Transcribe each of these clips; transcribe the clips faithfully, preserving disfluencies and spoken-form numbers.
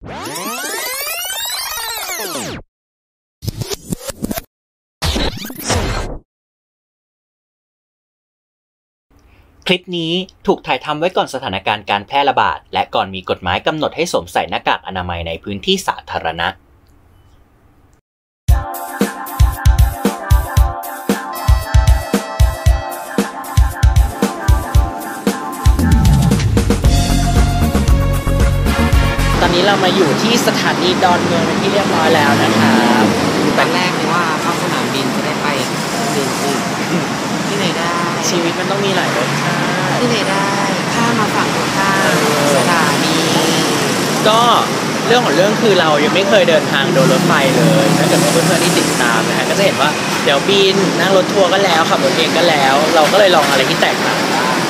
คลิปนี้ถูกถ่ายทำไว้ก่อนสถานการณ์การแพร่ระบาดและก่อนมีกฎหมายกำหนดให้สวมใส่หน้ากากอนามัยในพื้นที่สาธารณะตอนนี้เรามาอยู่ที่สถานีดอนเมืองเป็นที่เรียบร้อยแล้วนะครับตอนแรกนึกว่าเข้าสนามบินจะได้ไปบินอีกที่ไหนได้ชีวิตมันต้องมีหลายรสชาติที่ไหนได้ข้ามมาฝั่งตรงข้ามสถานีก็เรื่องของเรื่องคือเรายังไม่เคยเดินทางโดยรถไฟเลยถ้าเกิดว่าเพื่อนๆที่ติดตามนะฮะก็จะเห็นว่าเดี๋ยวบินนั่งรถทัวร์ก็แล้วขับรถเองก็แล้วเราก็เลยลองอะไรที่แตกต่าง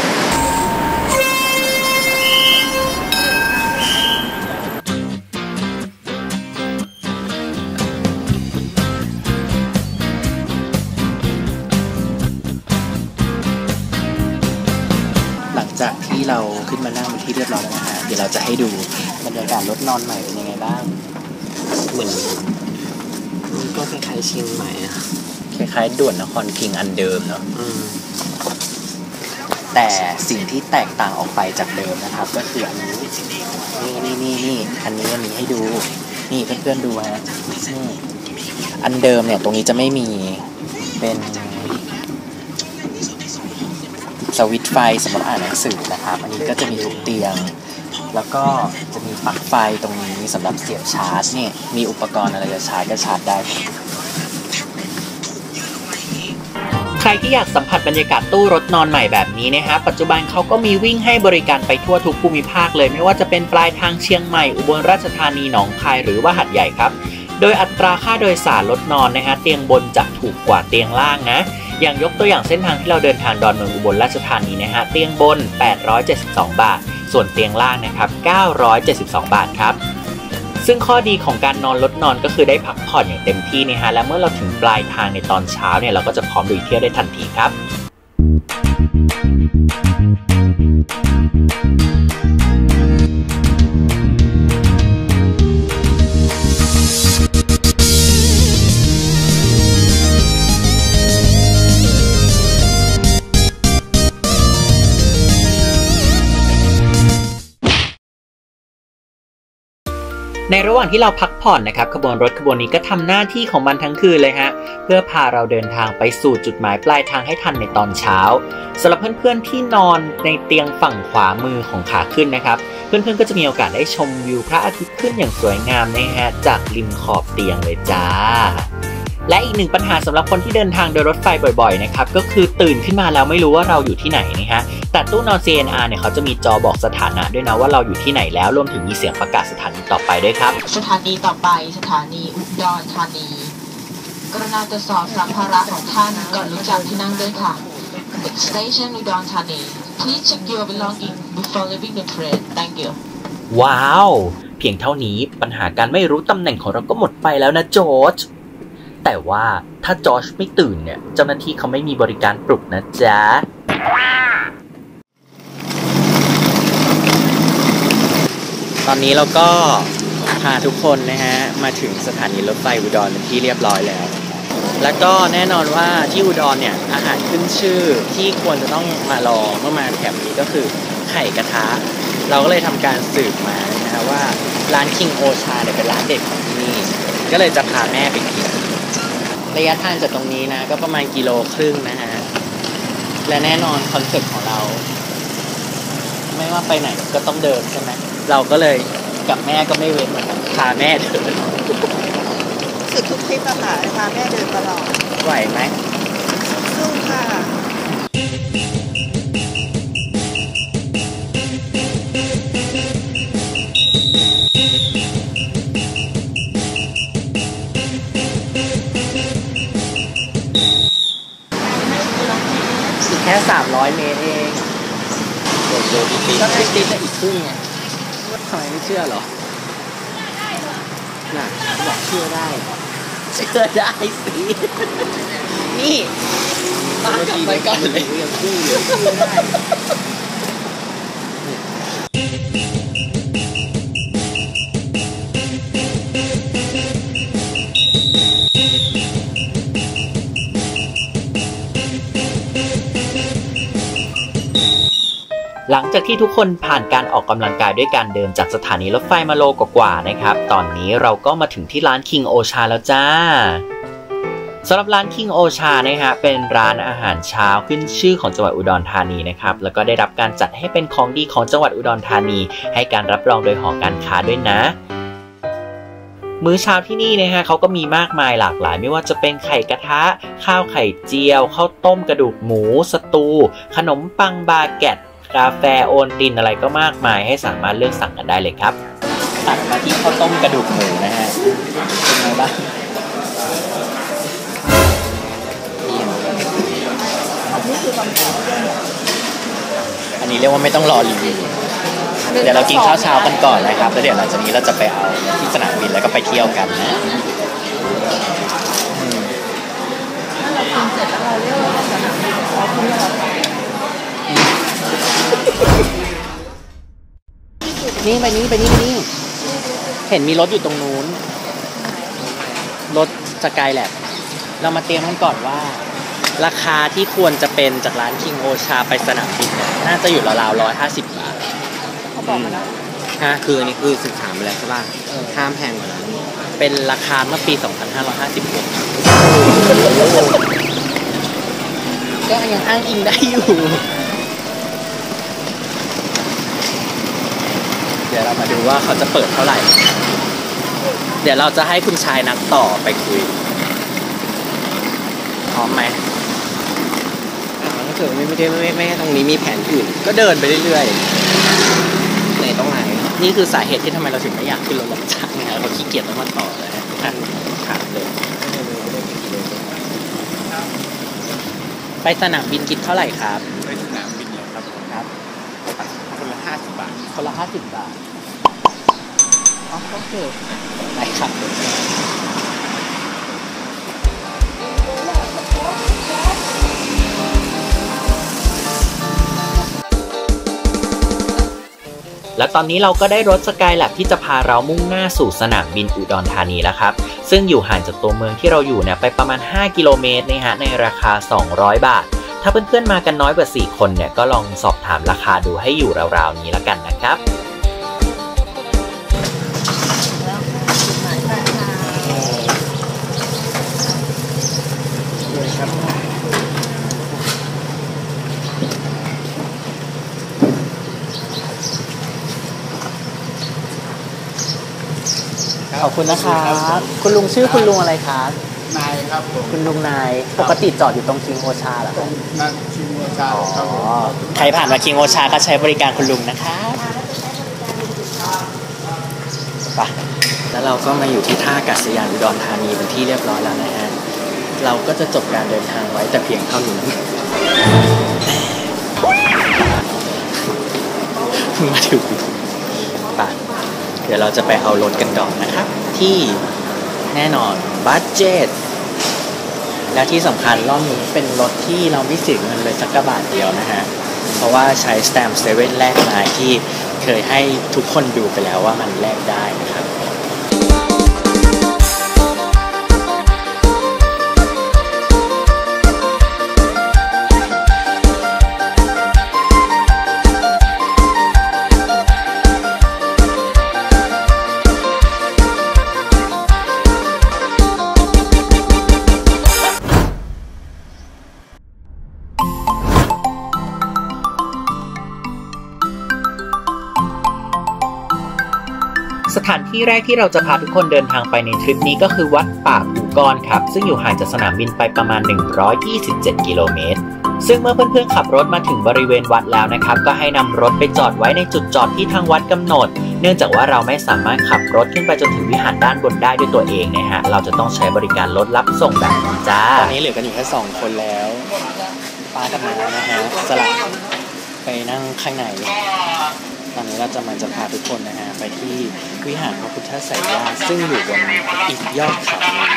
จากที่เราขึ้นมานั่งเป็นที่เรียบร้อยแล้วนะฮะเดี๋ยวเราจะให้ดูบรรยากาศรถนอนใหม่เป็นยังไงบ้างเหมือนก็คล้ายๆเชียงใหม่อะคล้ายๆด่วนนครพิงค์อันเดิมเนาะแต่สิ่งที่แตกต่างออกไปจากเดิมนะครับก็คืออันนี้นี่นี่นี่นี่อันนี้มีให้ดูนี่เพื่อนๆดูฮะนี่อันเดิมเนี่ยตรงนี้จะไม่มีเป็นสวิตช์ไฟสำหรับอ่านหนังสือนะครับอันนี้ก็จะมีทุกเตียงแล้วก็จะมีปลั๊กไฟตรงนี้สำหรับเสียบชาร์จนี่มีอุปกรณ์อะไรจะชาร์จก็ชาร์จได้ใครที่อยากสัมผัสบรรยากาศตู้รถนอนใหม่แบบนี้นะฮะปัจจุบันเขาก็มีวิ่งให้บริการไปทั่วทุกภูมิภาคเลยไม่ว่าจะเป็นปลายทางเชียงใหม่อุบลราชธานีหนองคายหรือว่าหาดใหญ่ครับโดยอัตราค่าโดยสารรถนอนนะฮะเตียงบนจะถูกกว่าเตียงล่างนะอย่างยกตัวอย่างเส้นทางที่เราเดินทางดอนเมืองอุบลราชธานีนะฮะเตียงบนแปดร้อยเจ็ดสิบสองบาทส่วนเตียงล่างนะครับเก้าร้อยเจ็ดสิบสองบาทครับซึ่งข้อดีของการนอนรถนอนก็คือได้พักผ่อนอย่างเต็มที่นะฮะและเมื่อเราถึงปลายทางในตอนเช้าเนี่ยเราก็จะพร้อมลุยเที่ยวได้ทันทีครับในระหว่างที่เราพักผ่อนนะครับขบวนรถขบวนนี้ก็ทำหน้าที่ของมันทั้งคืนเลยฮะเพื่อพาเราเดินทางไปสู่จุดหมายปลายทางให้ทันในตอนเช้าสำหรับเพื่อนๆที่นอนในเตียงฝั่งขวามือของขาขึ้นนะครับเพื่อนๆก็จะมีโอกาสได้ชมวิวพระอาทิตย์ขึ้นอย่างสวยงามนะฮะจากริมขอบเตียงเลยจ้าและอีกหนึ่งปัญหาสำหรับคนที่เดินทางโดยรถไฟบ่อยๆนะครับก็คือตื่นขึ้นมาแล้วไม่รู้ว่าเราอยู่ที่ไหนนะฮะแต่ตู้นอน ซี เอ็น อาร์ เนี่ยเขาจะมีจอบอกสถานะด้วยนะว่าเราอยู่ที่ไหนแล้วรวมถึงมีเสียงประกาศสถานีต่อไปด้วยครับสถานีต่อไปสถานีอุดรธานีกรุณาตรวจสอบสัมภาระของท่านก่อนลุกจากที่นั่งด้วยค่ะ Station อุดรธานี Please check your belongings before leaving the train Thank you ว้าวเพียงเท่านี้ปัญหาการไม่รู้ตำแหน่งของเราก็หมดไปแล้วนะจอร์จแต่ว่าถ้าจอร์จไม่ตื่นเนี่ยเจ้าหน้าที่เขาไม่มีบริการปลุกนะจ๊ะตอนนี้เราก็พาทุกคนนะฮะมาถึงสถานีรถไฟอุดรเป็นที่เรียบร้อยแล้วแล้วก็แน่นอนว่าที่อุดรเนี่ยอาหารขึ้นชื่อที่ควรจะต้องมาลองเมื่อมาแถบนี้ก็คือไข่กระทะเราก็เลยทำการสืบมานะฮะว่าร้านคิงโอชาเนี่ยเป็นร้านเด็ดของที่นี่ก็เลยจะพาแม่ไปกินระยะทางจากตรงนี้นะก็ประมาณกิโลครึ่งนะฮะและแน่นอนคอนเซ็ปต์ของเราไม่ว่าไปไหนก็ต้องเดินใช่ไหมเราก็เลยกับแม่ก็ไม่เว้นเหมือนกันพาแม่เดินสุดทุกทริปอะค่ะพาแม่เดินตลอดไหวไหมสู้ค่ะแค่สามร้อยเมตรเองโดดโดดตีก็ไม่ตีได้อีกครึ่งไงทำไมไม่เชื่อหรอน่ะบอกเชื่อได้เชื่อได้สินี่มากลับไปกันเลยยังพูดอยู่เชื่อได้จากที่ทุกคนผ่านการออกกำลังกายด้วยการเดินจากสถานีรถไฟมาโลกว่าๆนะครับตอนนี้เราก็มาถึงที่ร้าน King Ocha แล้วจ้าสำหรับร้าน King Ocha นะฮะเป็นร้านอาหารเช้าขึ้นชื่อของจังหวัดอุดรธานีนะครับแล้วก็ได้รับการจัดให้เป็นของดีของจังหวัดอุดรธานีให้การรับรองโดยหอการค้าด้วยนะมื้อเช้าที่นี่นะฮะเขาก็มีมากมายหลากหลายไม่ว่าจะเป็นไข่กระทะข้าวไข่เจียวข้าวต้มกระดูกหมูสตูขนมปังบาเกตกาแฟโอนตินอะไรก็มากมายให้สามารถเลือกสั่งกันได้เลยครับตัดมาที่ข้าวต้มกระดูกหมูนะฮะเป็นไงบ้างอันนี้เรียกว่าไม่ต้องรอรีวิวเดี๋ยวเรากินข้าวเช้ากันก่อนนะครับแล้วเดี๋ยวหลังจากนี้เราจะไปเอาที่สนามบินแล้วก็ไปเที่ยวกันนะนี่ไปนี่ไปนี่ไปนี่เห็นมีรถอยู่ตรงนู้นรถสกายแลบเรามาเตรียมกันก่อนว่าราคาที่ควรจะเป็นจากร้าน King Ocha ไปสนามบินเนี่ยน่าจะอยู่ราวๆร้อยห้าสิบบาทเขาบอกมาแล้วฮะคืออันนี้คือศึกษามาแล้วใช่ป่ะห้ามแพงกว่านั้นเป็นราคาเมื่อปีสองพันห้าร้อยห้าสิบหกก็ยังอ้างอิงได้อยู่เดี๋ยวเรามาดูว่าเขาจะเปิดเท่าไหร่เดี๋ยวเราจะให้คุณชายนัดต่อไปคุยพร้อมไหมถ้าเกิดไม่ไม่ได้ไม่ไม่ตรงนี้มีแผนอื่นก็เดินไปเรื่อยๆในตรงไหนนี่คือสาเหตุที่ทำไมเราถึงไม่อยากขึ้นรถรับจ้างนะเราขี้เกียจต้องมาต่อเลยนะถามเลยไปสนามบินคิดเท่าไหร่ครับไปสนามบินเหรอครับครับคนละห้าสิบบาทคนละห้าสิบบาทอ๋อโอเคไปครับและตอนนี้เราก็ได้รถสกายแลบที่จะพาเรามุ่งหน้าสู่สนามบินอุดรธานีแล้วครับซึ่งอยู่ห่างจากตัวเมืองที่เราอยู่เนี่ยไปประมาณห้ากิโลเมตรนะฮะในราคาสองร้อยบาทถ้าเพื่อนๆมากันน้อยกว่าสี่คนเนี่ยก็ลองสอบถามราคาดูให้อยู่ราวๆนี้แล้วกันนะครับขอบคุณนะครับคุณลุงชื่อคุณลุงอะไรครับนายครับผมคุณลุงนายปกติจอดอยู่ตรง King Ocha เหรอครับนั่น King Ocha ครับผมใครผ่านมา King Ocha ก็ใช้บริการคุณลุงนะครับไปแล้วเราก็มาอยู่ที่ท่าอากาศยานอุดรธานีเป็นที่เรียบร้อยแล้วนะฮะเราก็จะจบการเดินทางไว้แต่เพียงเท่านี้มาถึงไปเดี๋ยวเราจะไปเอารถกันก่อนนะครับที่แน่นอนบัดเจ็ตและที่สำคัญรอบนี้เป็นรถที่เราไม่เสียเงินเลยสักกระบาทเดียวนะฮะเพราะว่าใช้สแตมป์เซเว่นแลกมาที่เคยให้ทุกคนดูไปแล้วว่ามันแลกได้นะครับสถานที่แรกที่เราจะพาทุกคนเดินทางไปในทริปนี้ก็คือวัดป่าภูกรครับซึ่งอยู่ห่างจากสนามบินไปประมาณหนึ่งร้อยยี่สิบเจ็ดกิโลเมตรซึ่งเมื่อเพื่อนๆขับรถมาถึงบริเวณวัดแล้วนะครับก็ให้นำรถไปจอดไว้ในจุดจอดที่ทางวัดกำหนดเนื่องจากว่าเราไม่สามารถขับรถขึ้นไปจนถึงวิหารด้านบนได้ด้วยตัวเองนะฮะเราจะต้องใช้บริการรถรับส่งแบบนี้จ้าตอนนี้เหลือกันอยู่แค่สองคนแล้วป้ากับน้านะฮะสลับไปนั่งข้างในตอนนี้เราจะมันจะพาทุกคนนะฮะไปที่วิหารพระพุทธไสยญาติซึ่งอยู่บนอีกยอดเขาหนึ่ง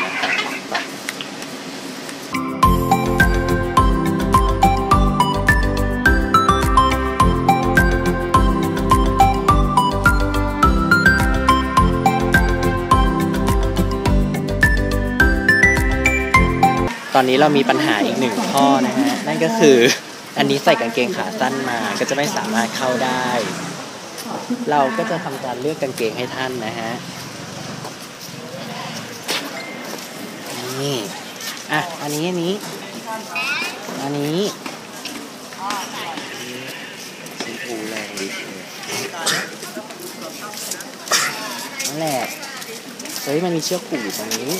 นะครับตอนนี้เรามีปัญหาอีกหนึ่งข้อนะฮะนั่นก็คืออันนี้ใส่กางเกงขาสั้นมาก็จะไม่สามารถเข้าได้ เราก็จะทำการเลือกกางเกงให้ท่านนะฮะนี่อ่ะอันนี้อันนี้อันนี้สีฟูแรงดินั่นแหละเฮ้ยมันมีเชือกผูกอยู่ตรงนี้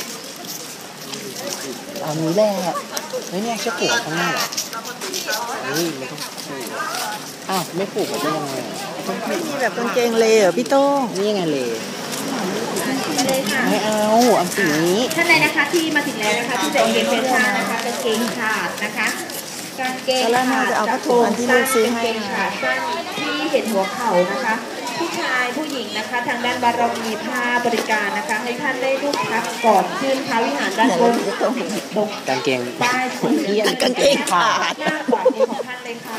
เอานี้แหละเฮ้ยเนี่ยเชือกผูกข้างหน้าเหรอเฮ้ยไม่ต้องผูกอ้าวไม่ผูกได้ยังไงต้องผูกนี่แบบกางเกงเลเหรอพี่โต้งนี่ยังไงเลยเลยค่ะไม่เอาอันสีนี้ท่านใดนะคะที่มาถึงแล้วนะคะที่จะเกงเป็นผ้านะคะกางเกงขาดนะคะกางเกงขาดกระโปรงสั้นกางเกงขาสั้นที่เห็นหัวเข่านะคะผู้ชายผู้หญิงนะคะทางด้านบานเรามีผ้าบริการนะคะให้ท่านได้ลูกพักก่อนขึ้นพระวิหารด้านบนตรงกางเกงป้ายสีเพี้ยนกางเกงขาดหน้าขวามือของท่านเลยค่ะ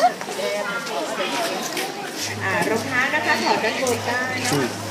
อ่ารองเท้านะคะถอดด้านบนได้นะคะ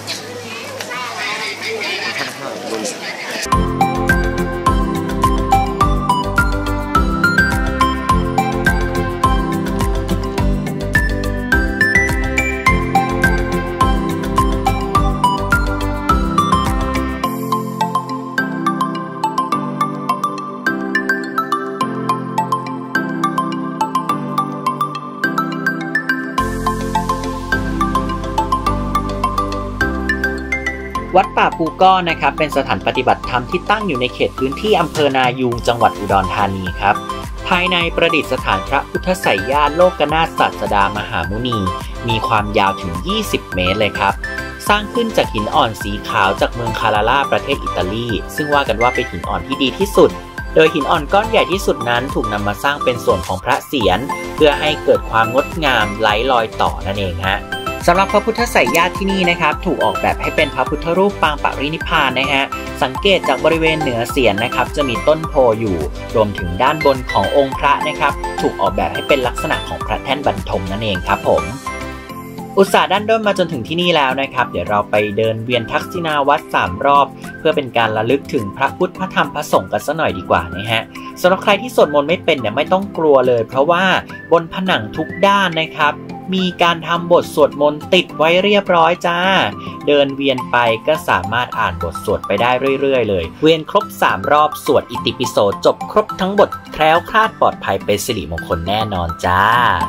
วัดป่าภูก้อนนะครับเป็นสถานปฏิบัติธรรมที่ตั้งอยู่ในเขตพื้นที่อำเภอนายูงจังหวัดอุดรธานีครับภายในประดิษฐานพระพุทธไสยญาติโลกนาถศาสดามหามุนีมีความยาวถึงยี่สิบเมตรเลยครับสร้างขึ้นจากหินอ่อนสีขาวจากเมืองคาราล่าประเทศอิตาลีซึ่งว่ากันว่าเป็นหินอ่อนที่ดีที่สุดโดยหินอ่อนก้อนใหญ่ที่สุดนั้นถูกนำมาสร้างเป็นส่วนของพระเศียรเพื่อให้เกิดความงดงามไร้รอยต่อนั่นเองฮะสำหรับพระพุทธไสยญาติที่นี่นะครับถูกออกแบบให้เป็นพระพุทธรูปปางปรินิพพานนะฮะสังเกตจากบริเวณเหนือเศียรนะครับจะมีต้นโพอยู่รวมถึงด้านบนขององค์พระนะครับถูกออกแบบให้เป็นลักษณะของพระแท่นบรรทมนั่นเองครับผมอุตส่าห์ด้านด้นมาจนถึงที่นี่แล้วนะครับเดี๋ยวเราไปเดินเวียนทักษิณาวัดสามรอบเพื่อเป็นการระลึกถึงพระพุทธพระธรรมพระสงฆ์กันสักหน่อยดีกว่านะฮะสำหรับใครที่สวดมนต์ไม่เป็นเนี่ยไม่ต้องกลัวเลยเพราะว่าบนผนังทุกด้านนะครับมีการทำบทสวดมนต์ติดไว้เรียบร้อยจ้าเดินเวียนไปก็สามารถอ่านบทสวดไปได้เรื่อยๆเลยเวียนครบสามรอบสวดอิติปิโสจบครบทั้งบทแคล้วคลาดปลอดภัยเป็นสิริมงคลแน่นอนจ้า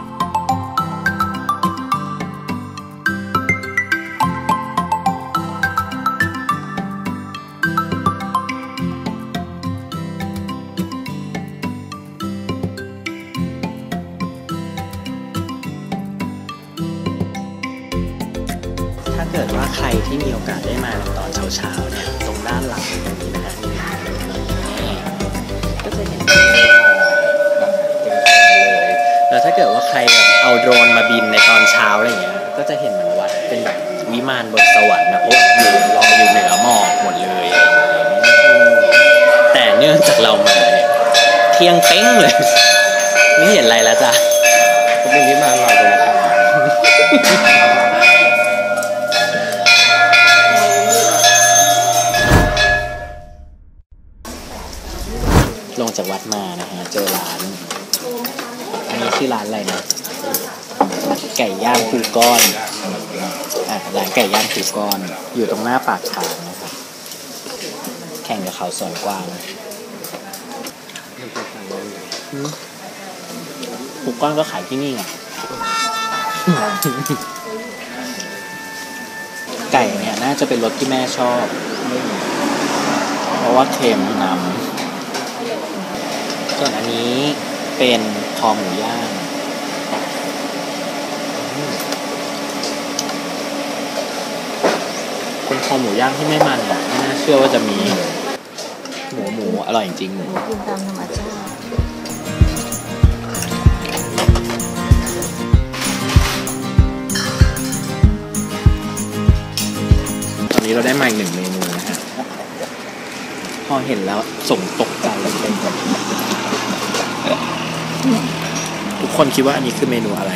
ถ้าเกิดว่าใครที่มีโอกาสได้มาตอนเช้าๆเนี่ยตรงด้านหลังตรงนี้นะฮะนี่ก็จะเห็นแบบเต็มๆเลยแล้วถ้าเกิดว่าใครแบบเอาโดรนมาบินในตอนเช้าอะไรอย่างเงี้ยก็จะเห็นเหมือนวัดเป็นแบบวิมานบนสวรรค์นะเพราะว่าอยู่ลอยอยู่เหนือหมอกหมดเลยแต่เนื่องจากเรามาเนี่ยเที่ยงเป้งเลยไม่เห็นอะไรแล้วจ้ะก็เป็นวิมานลอยบนอากาศลงจากวัดมานะฮะเจอร้านอันนี้ชื่อร้านอะไรนะไก่ย่างภูก้อนอ่ะร้านไก่ย่างภูก้อนอยู่ตรงหน้าปากทางนะครับแข่งกับเขาสวนกวางภูก้อนก็ขายที่นี่ไงไก่เนี่ยน่าจะเป็นรสที่แม่ชอบเพราะว่าเค็มนำส่วนอันนี้เป็นคอหมูย่างเป็นคอหมูย่างที่ไม่มันอ่ะไม่น่าเชื่อว่าจะมีหมูหมูอร่อยจริงๆกินตามธรรมชาติตอนนี้เราได้มาอีกหนึ่งเมนูนะฮะพอเห็นแล้วส่งตกใจเลยทุกคนคิดว่าอันนี้คือเมนูอะไร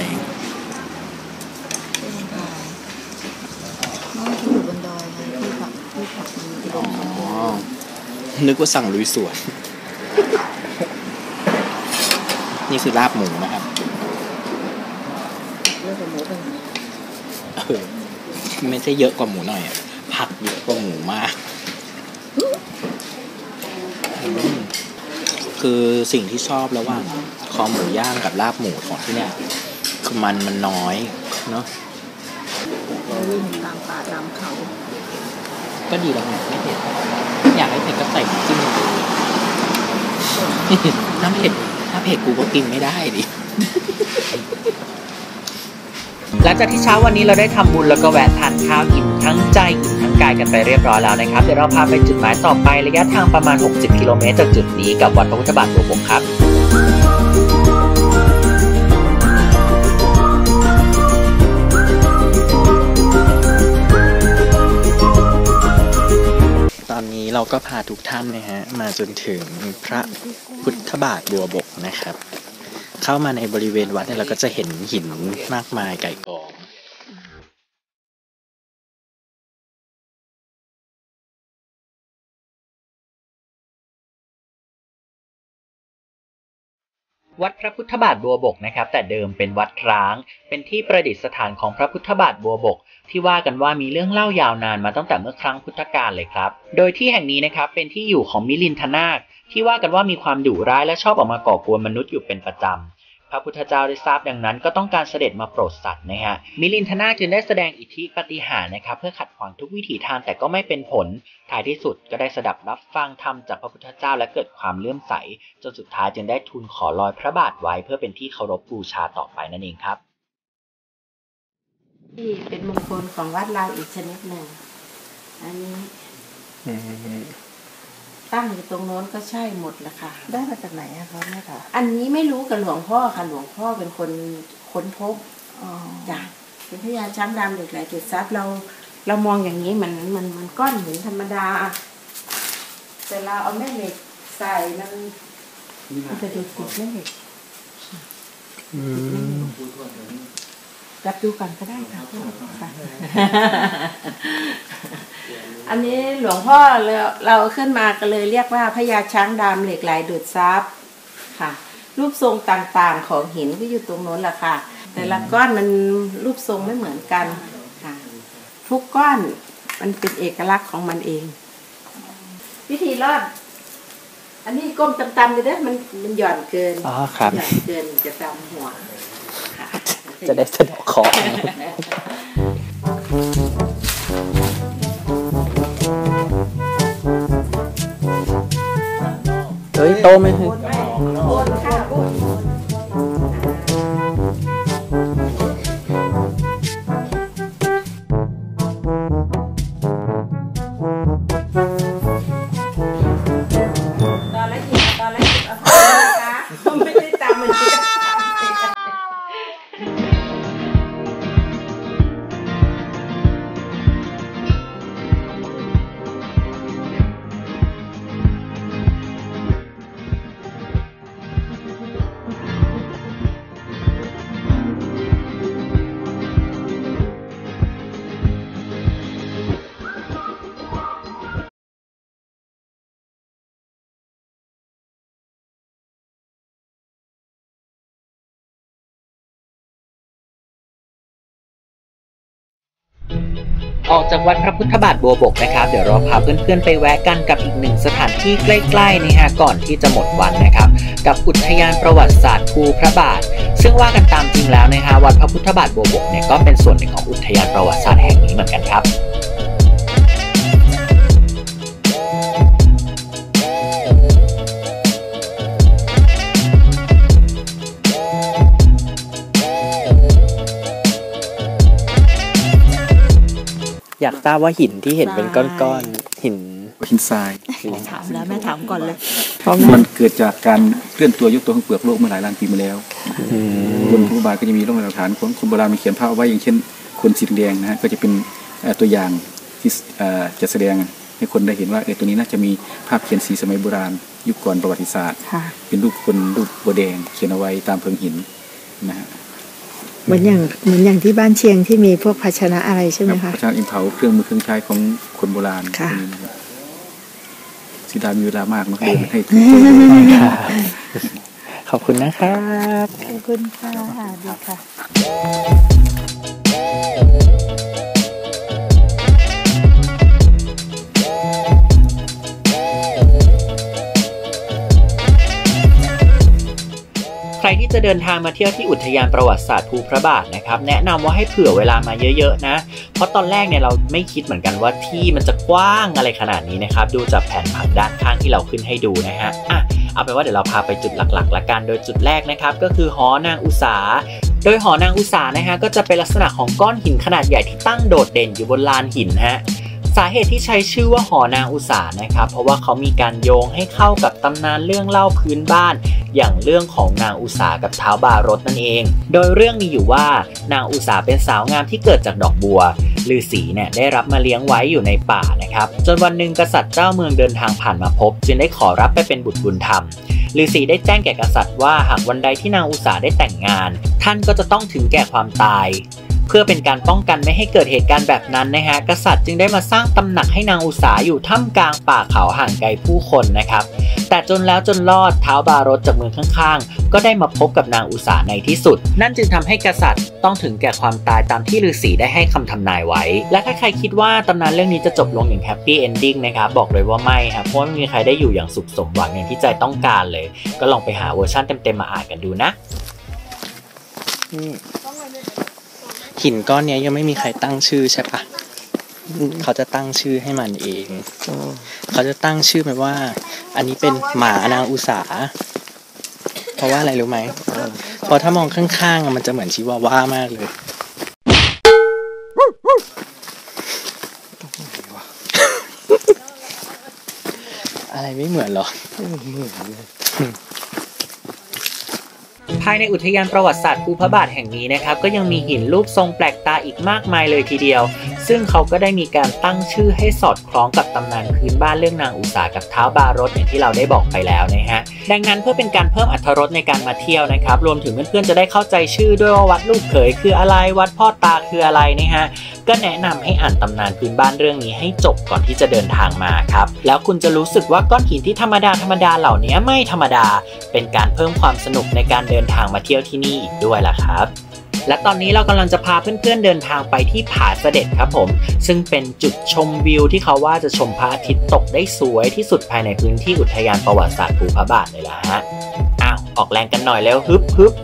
น้องที่อยู่บนดอยไงที่ผักที่ผักมีอ๋อนึกว่าสั่งลุยสวน นี่คือลาบหมูนะครับคือไม่ใช่เยอะกว่าหมูหน่อยอะผักเยอะกว่าหมูมากคือสิ่งที่ชอบระหว่างคอหมูย่างกับลาบหมูของที่เนี่ยคือมันมันน้อยเนาะวิ่งตามป่าตามเขาก็ดีแล้วไงไม่เผ็ดอยากให้เผ็ดก็ใส่น้ำจิ้มดูถ้าเผ็ดถ้าเผ็ดกูก็กินไม่ได้ดิหลังจากที่เช้าวันนี้เราได้ทำบุญแล้วก็แวะทานข้าวอิ่มทั้งใจอิ่มทั้งกายกันไปเรียบร้อยแล้วนะครับเดี๋ยวเราพาไปจุดหมายต่อไประยะทางประมาณหกสิบกิโลเมตรจากจุดนี้กับวัดพระพุทธบาทบัวบกครับตอนนี้เราก็พาทุกท่านนะฮะมาจนถึงพระพุทธบาทบัวบกนะครับเข้ามาในบริเวณวัดเนี่ยเราก็จะเห็นหินมากมายไก่กองวัดพระพุทธบาทบัวบกนะครับแต่เดิมเป็นวัดร้างเป็นที่ประดิษฐานของพระพุทธบาทบัวบกที่ว่ากันว่ามีเรื่องเล่ายาวนานมาตั้งแต่เมื่อครั้งพุทธกาลเลยครับโดยที่แห่งนี้นะครับเป็นที่อยู่ของมิลินทนาคที่ว่ากันว่ามีความดุร้ายและชอบออกมาก่อกวนมนุษย์อยู่เป็นประจำพระพุทธเจ้าได้ทราบดังนั้นก็ต้องการเสด็จมาโปรดสัตว์นะฮะมิลินทนาคจึงได้แสดงอิทธิปาฏิหาริย์นะครับเพื่อขัดขวางทุกวิถีทางแต่ก็ไม่เป็นผลท้ายที่สุดก็ได้สดับรับฟังธรรมจากพระพุทธเจ้าและเกิดความเลื่อมใสจนสุดท้ายจึงได้ทูลขอลอยพระบาทไว้เพื่อเป็นที่เคารพบูชาต่อไปนั่นเองครับที่เป็นมงคลของวัดเราอีกชนิดหนึ่งอันนี้ตั้งอยู่ตรงโน้นก็ใช่หมดแหละค่ะได้มาจากไหนอะคะแม่คะอันนี้ไม่รู้กับหลวงพ่อค่ะหลวงพ่อเป็นคนค้นพบจ้ะเป็นพญาช้างดำเหล็กไหลจุดซับเราเรามองอย่างนี้มันมันมันก้อนหินธรรมดาแต่เราเอาแม่เหล็กใส่มันมันจะดูติดแม่เหล็กรับดูกันก็ได้ค่ะอันนี้หลวงพ่อเราเราขึ้นมาก็เลยเรียกว่าพญาช้างดำเหล็กไหลดูดซับค่ะรูปทรงต่างๆของหินก็อยู่ตรงโน้นแหละค่ะแต่ละก้อนมันรูปทรงไม่เหมือนกันค่ะทุกก้อนมันเป็นเอกลักษณ์ของมันเองวิธีรอดอันนี้ก้มต่ำๆเลยเด้อมันมันหย่อนเกินอ๋อครับหย่อนเกินจะตำหัวจะได้สะดอกคอเฮ้ยโตไหมฮะโอนค่ะโอนตอนแรกหยิบตอนแรกหยิบเอาไปนะคะไม่ได้ตามมันจะออกจากวัดพระพุทธบาทบัวบกนะครับเดี๋ยวเราพาเพื่อนๆไปแวะกันกับอีกหนึ่งสถานที่ใกล้ๆนี่ฮะก่อนที่จะหมดวันนะครับกับอุทยานประวัติศาสตร์ภูพระบาทซึ่งว่ากันตามจริงแล้วนะฮะวัดพระพุทธบาทบัวบกเนี่ยก็เป็นส่วนหนึ่งของอุทยานประวัติศาสตร์แห่งนี้เหมือนกันครับอยากทราบว่าหินที่เห็นเป็นก้อนๆหินหินทรายถามแล้วแม่ถามก่อนเลยมันเกิดจากการเคลื่อนตัวยกตัวของเปลือกโลกเมื่อหลายล้านปีมาแล้วบนภูบาทก็จะมีร่องรอยหลักฐานของคนโบราณมีเขียนภาพไว้อย่างเช่นคนสีแดงนะฮะก็จะเป็นตัวอย่างที่จะแสดงให้คนได้เห็นว่าเออตัวนี้น่าจะมีภาพเขียนสีสมัยโบราณยุคก่อนประวัติศาสตร์เป็นรูปคนรูปโบแดงเขียนเอาไว้ตามเพิงหินนะฮะเหมือนอย่างเหมือนอย่างที่บ้านเชียงที่มีพวกภาชนะอะไรใช่ไหมคะภาชนะอิมเผาเครื่องมือเครื่องใช้ของคนโบราณค่ะสีดามีเวลามากมาเดินให้ขอบคุณนะครับขอบคุณค่ะดีค่ะที่จะเดินทางมาเที่ยวที่อุทยานประวัติศาสตร์ภูพระบาทนะครับแนะนำว่าให้เผื่อเวลามาเยอะๆนะเพราะตอนแรกเนี่ยเราไม่คิดเหมือนกันว่าที่มันจะกว้างอะไรขนาดนี้นะครับดูจากแผนผังด้านข้างที่เราขึ้นให้ดูนะฮะอ่ะเอาเป็นว่าเดี๋ยวเราพาไปจุดหลักๆละกันโดยจุดแรกนะครับก็คือหอนางอุษาโดยหอนางอุษานะฮะก็จะเป็นลักษณะของก้อนหินขนาดใหญ่ที่ตั้งโดดเด่นอยู่บนลานหินฮะสาเหตุที่ใช้ชื่อว่าหอนางอุษานะครับเพราะว่าเขามีการโยงให้เข้ากับตำนานเรื่องเล่าพื้นบ้านอย่างเรื่องของนางอุษากับท้าวบารถนั่นเองโดยเรื่องมีอยู่ว่านางอุษาเป็นสาวงามที่เกิดจากดอกบัวฤาษีเนี่ยได้รับมาเลี้ยงไว้อยู่ในป่านะครับจนวันหนึ่งกษัตริย์เจ้าเมืองเดินทางผ่านมาพบจึงได้ขอรับไปเป็นบุตรบุญธรรมฤาษีได้แจ้งแก่กษัตริย์ว่าหากวันใดที่นางอุษาได้แต่งงานท่านก็จะต้องถึงแก่ความตายเพื่อเป็นการป้องกันไม่ให้เกิดเหตุการณ์แบบนั้นนะฮะกษัตริย์จึงได้มาสร้างตำหนักให้นางอุษาอยู่ท่ามกลางป่าเขาห่างไกลผู้คนนะครับแต่จนแล้วจนรอดท้าวบารถจากเมืองข้างๆก็ได้มาพบกับนางอุษาในที่สุดนั่นจึงทำให้กษัตริย์ต้องถึงแก่ความตายตามที่ฤาษีได้ให้คำทำนายไว้และถ้าใครคิดว่าตำนานเรื่องนี้จะจบลงอย่างแฮปปี้เอนดิ้งนะครับบอกเลยว่าไม่ครับเพราะไม่มีใครได้อยู่อย่างสุขสมหวังอย่างที่ใจต้องการเลยก็ลองไปหาเวอร์ชันเต็มๆมาอ่านกันดูนะหินก้อนนี้ยังไม่มีใครตั้งชื่อใช่ปะเขาจะตั้งชื่อให้มันเองเขาจะตั้งชื่อมันว่าอันนี้เป็นหมานางอุษาเพราะว่าอะไรรู้ไหมเพราะถ้ามองข้างๆมันจะเหมือนชิวาว่ามากเลยอะไรไม่เหมือนหรอภายในอุทยานประวัติศาสตร์ภูพระบาทแห่งนี้นะครับก็ยังมีหินรูปทรงแปลกตาอีกมากมายเลยทีเดียวซึ่งเขาก็ได้มีการตั้งชื่อให้สอดคล้องกับตำนานพื้นบ้านเรื่องนางอุษากับท้าวบารถอย่างที่เราได้บอกไปแล้วนะฮะดังนั้นเพื่อเป็นการเพิ่มอรรถรสในการมาเที่ยวนะครับรวมถึงเพื่อนๆจะได้เข้าใจชื่อด้วยว่าวัดลูกเขยคืออะไรวัดพ่อตาคืออะไรนะฮะก็แนะนำให้อ่านตำนานพื้นบ้านเรื่องนี้ให้จบก่อนที่จะเดินทางมาครับแล้วคุณจะรู้สึกว่าก้อนหินที่ธรรมดาธรรมดาเหล่านี้ไม่ธรรมดาเป็นการเพิ่มความสนุกในการเดินทางมาเที่ยวที่นี่อีกด้วยล่ะครับและตอนนี้เรากำลังจะพาเพื่อนๆเดินทางไปที่ผาเสด็จครับผมซึ่งเป็นจุดชมวิวที่เขาว่าจะชมพระอาทิตย์ตกได้สวยที่สุดภายในพื้นที่อุทยานประวัติศาสตร์ภูพระบาทเลยล่ะฮะอ้าวออกแรงกันหน่อยแล้วฮึบฮึบ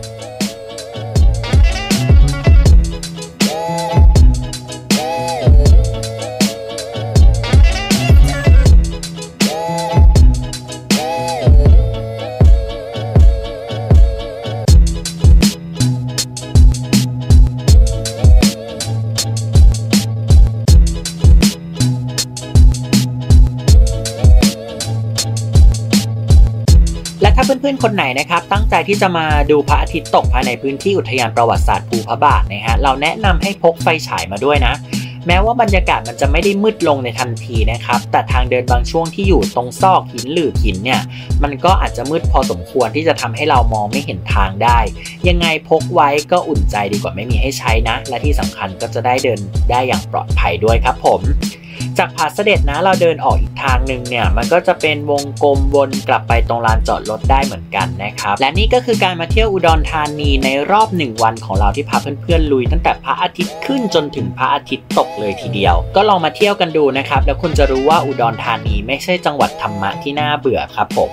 ถ้าเพื่อนๆคนไหนนะครับตั้งใจที่จะมาดูพระอาทิตย์ตกภายในพื้นที่อุทยานประวัติศาสตร์ภูพระบาทนะฮะเราแนะนำให้พกไฟฉายมาด้วยนะแม้ว่าบรรยากาศมันจะไม่ได้มืดลงในทันทีนะครับแต่ทางเดินบางช่วงที่อยู่ตรงซอกหินหรือหินเนี่ยมันก็อาจจะมืดพอสมควรที่จะทำให้เรามองไม่เห็นทางได้ยังไงพกไว้ก็อุ่นใจดีกว่าไม่มีให้ใช้นะและที่สำคัญก็จะได้เดินได้อย่างปลอดภัยด้วยครับผมจากผาเสด็จนะเราเดินออกอีกทางหนึ่งเนี่ยมันก็จะเป็นวงกลมวนกลับไปตรงลานจอดรถได้เหมือนกันนะครับและนี่ก็คือการมาเที่ยวอุดรธานีในรอบหนึ่งวันของเราที่พาเพื่อนๆลุยตั้งแต่พระอาทิตย์ขึ้นจนถึงพระอาทิตย์ตกเลยทีเดียวก็ลองมาเที่ยวกันดูนะครับแล้วคุณจะรู้ว่าอุดรธานีไม่ใช่จังหวัดธรรมะที่น่าเบื่อครับผม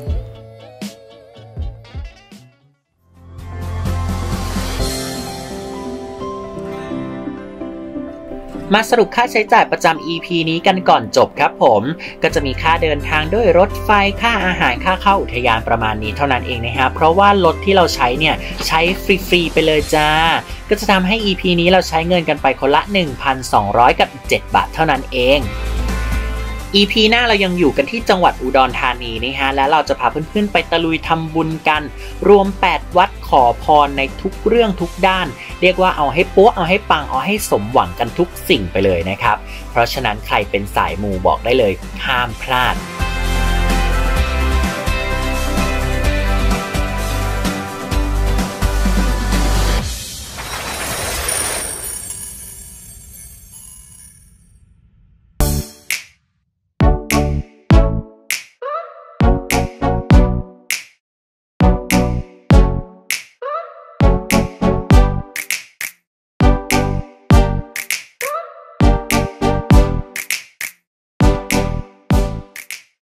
มาสรุปค่าใช้จ่ายประจำ อี พี นี้กันก่อนจบครับผมก็จะมีค่าเดินทางด้วยรถไฟค่าอาหารค่าเข้าอุทยานประมาณนี้เท่านั้นเองนะครับเพราะว่ารถที่เราใช้เนี่ยใช้ฟรีๆไปเลยจ้าก็จะทำให้ อี พี นี้เราใช้เงินกันไปคนละ หนึ่งพันสองร้อย กับอีกเจ็ดบาทเท่านั้นเอง อี พี หน้าเรายังอยู่กันที่จังหวัดอุดรธานีนะฮะและเราจะพาเพื่อนๆไปตะลุยทำบุญกันรวมแปดวัดขอพรในทุกเรื่องทุกด้านเรียกว่าเอาให้ปั๊วเอาให้ปังเอาให้สมหวังกันทุกสิ่งไปเลยนะครับเพราะฉะนั้นใครเป็นสายมูบอกได้เลยห้ามพลาด